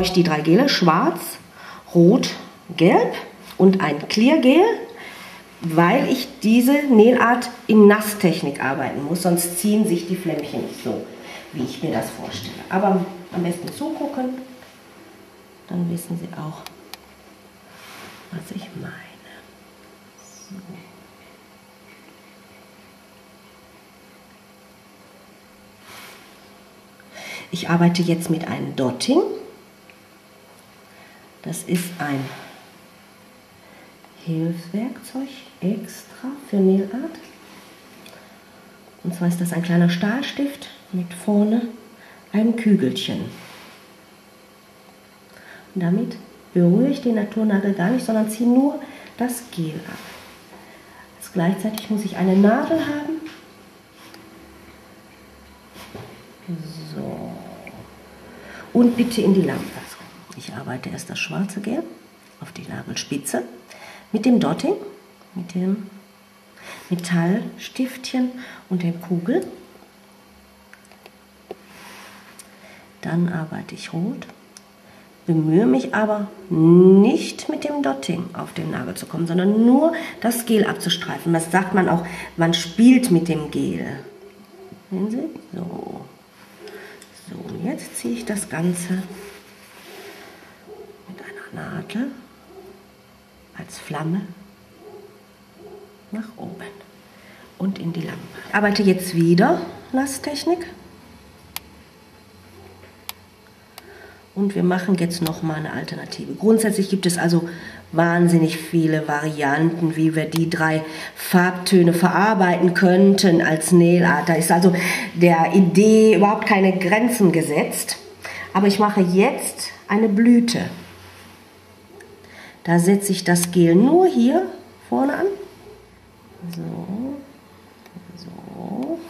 ich die 3 Gele, schwarz, rot, gelb und ein Clear-Gel, weil ich diese Nailart in Nasstechnik arbeiten muss, sonst ziehen sich die Flämmchen nicht so, wie ich mir das vorstelle. Aber am besten zugucken, dann wissen Sie auch, was ich meine. So. Ich arbeite jetzt mit einem Dotting. Das ist ein Hilfswerkzeug extra für Nailart. Und zwar ist das ein kleiner Stahlstift mit vorne einem Kügelchen. Und damit berühre ich den Naturnagel gar nicht, sondern ziehe nur das Gel ab. Also gleichzeitig muss ich eine Nadel haben. So. Und bitte in die Lampe. Ich arbeite erst das schwarze Gel auf die Nagelspitze mit dem Dotting, mit dem Metallstiftchen und der Kugel. Dann arbeite ich rot, bemühe mich aber nicht mit dem Dotting auf den Nagel zu kommen, sondern nur das Gel abzustreifen. Das sagt man auch, man spielt mit dem Gel. Sehen Sie? So. So, und jetzt ziehe ich das Ganze mit einer Nadel als Flamme nach oben und in die Lampe. Ich arbeite jetzt wieder Nasstechnik. Und wir machen jetzt noch mal eine Alternative. Grundsätzlich gibt es also wahnsinnig viele Varianten, wie wir die 3 Farbtöne verarbeiten könnten als Nailart. Da ist also der Idee überhaupt keine Grenzen gesetzt. Aber ich mache jetzt eine Blüte. Da setze ich das Gel nur hier vorne an. So, so.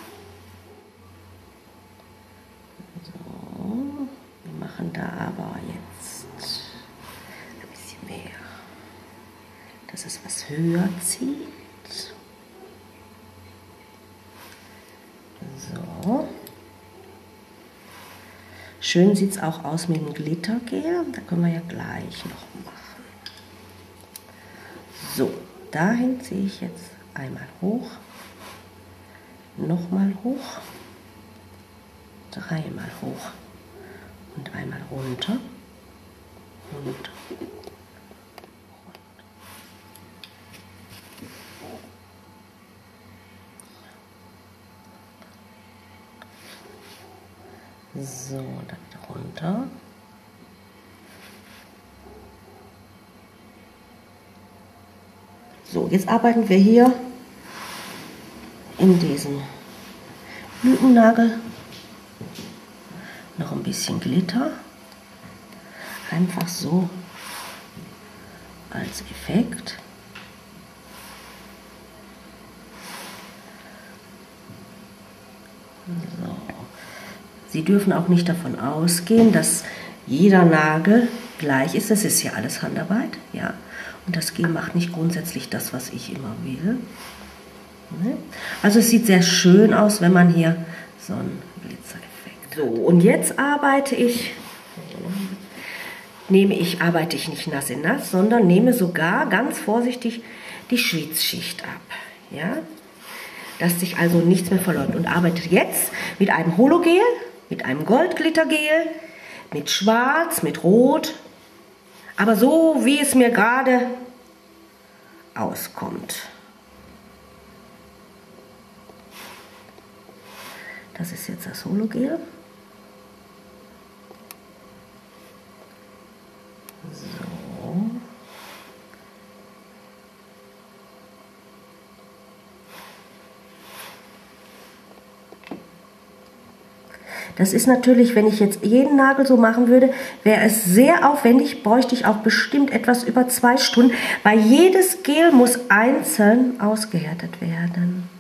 Wir machen da aber jetzt ein bisschen mehr, dass es was höher zieht. So. Schön sieht es auch aus mit dem Glittergel. Da können wir ja gleich noch machen. So, dahin ziehe ich jetzt einmal hoch, nochmal hoch, 3-mal hoch und einmal runter und so, dann runter. So, jetzt arbeiten wir hier in diesem Blütennagel noch ein bisschen Glitter, einfach so als Effekt. So. Sie dürfen auch nicht davon ausgehen, dass jeder Nagel gleich ist. Das ist ja alles Handarbeit, ja. Und das Gel macht nicht grundsätzlich das, was ich immer will. Also es sieht sehr schön aus, wenn man hier so einen Glitzereffekt hat. So, und jetzt arbeite ich nicht nass in nass, sondern nehme sogar ganz vorsichtig die Schwitzschicht ab. Ja? Dass sich also nichts mehr verläuft. Und arbeite jetzt mit einem Hologel, mit einem Goldglittergel, mit Schwarz, mit Rot, aber so, wie es mir gerade auskommt. Das ist jetzt das Hologel. So. Das ist natürlich, wenn ich jetzt jeden Nagel so machen würde, wäre es sehr aufwendig, bräuchte ich auch bestimmt etwas über 2 Stunden, weil jedes Gel muss einzeln ausgehärtet werden.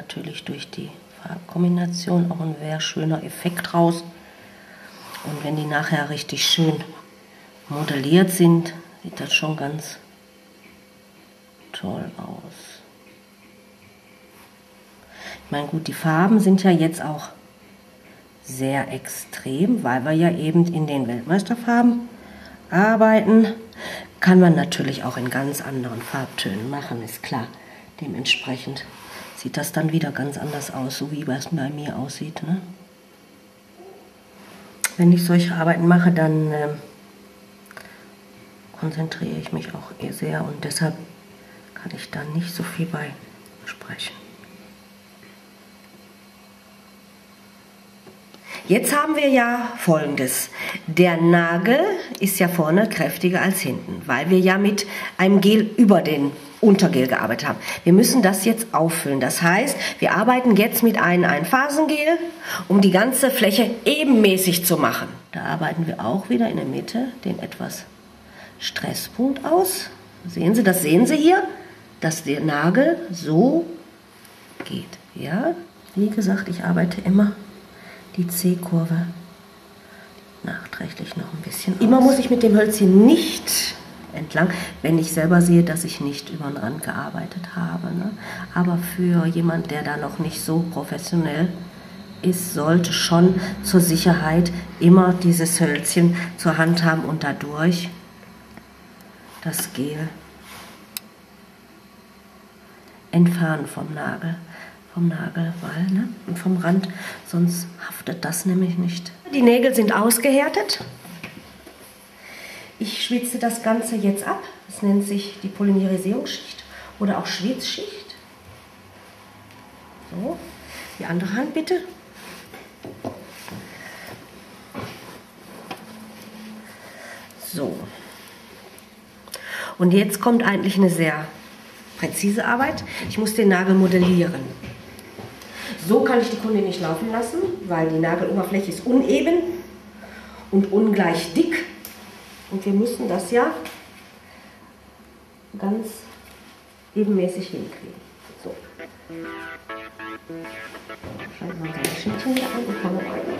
natürlich durch die Farbkombination auch ein sehr schöner Effekt raus. Und wenn die nachher richtig schön modelliert sind, sieht das schon ganz toll aus. Ich meine, gut, die Farben sind ja jetzt auch sehr extrem, weil wir ja eben in den Weltmeisterfarben arbeiten. Kann man natürlich auch in ganz anderen Farbtönen machen, ist klar. Dementsprechend sieht das dann wieder ganz anders aus, so wie es bei mir aussieht. Ne? Wenn ich solche Arbeiten mache, dann konzentriere ich mich auch sehr und deshalb kann ich da nicht so viel bei sprechen. Jetzt haben wir ja Folgendes. Der Nagel ist ja vorne kräftiger als hinten, weil wir ja mit einem Gel über den Untergel gearbeitet haben. Wir müssen das jetzt auffüllen. Das heißt, wir arbeiten jetzt mit einem Einphasengel, um die ganze Fläche ebenmäßig zu machen. Da arbeiten wir auch wieder in der Mitte den etwas Stresspunkt aus. Sehen Sie, das sehen Sie hier, dass der Nagel so geht. Ja, wie gesagt, ich arbeite immer die C-Kurve nachträglich noch ein bisschen. Immer muss ich mit dem Hölzchen nicht entlang, wenn ich selber sehe, dass ich nicht über den Rand gearbeitet habe. Ne? Aber für jemand, der da noch nicht so professionell ist, sollte schon zur Sicherheit immer dieses Hölzchen zur Hand haben und dadurch das Gel entfernen vom Nagel. Vom Nagelball, ne? Und vom Rand, sonst haftet das nämlich nicht. Die Nägel sind ausgehärtet. Ich schwitze das Ganze jetzt ab. Das nennt sich die Polymerisierungsschicht oder auch Schwitzschicht. So, die andere Hand bitte. So. Und jetzt kommt eigentlich eine sehr präzise Arbeit. Ich muss den Nagel modellieren. So kann ich die Kunde nicht laufen lassen, weil die Nageloberfläche ist uneben und ungleich dick. Und wir müssen das ja ganz ebenmäßig hinkriegen. So. Schalten wir unser Maschinchen wieder an und fangen an.